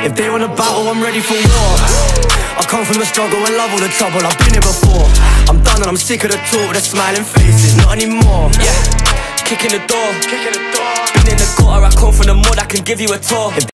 If they want a battle, I'm ready for war. I come from the struggle and love all the trouble, I've been here before. I'm done and I'm sick of the talk, the smiling faces, not anymore. Yeah, kicking the door. Been in the gutter, I come from the mud, I can give you a tour.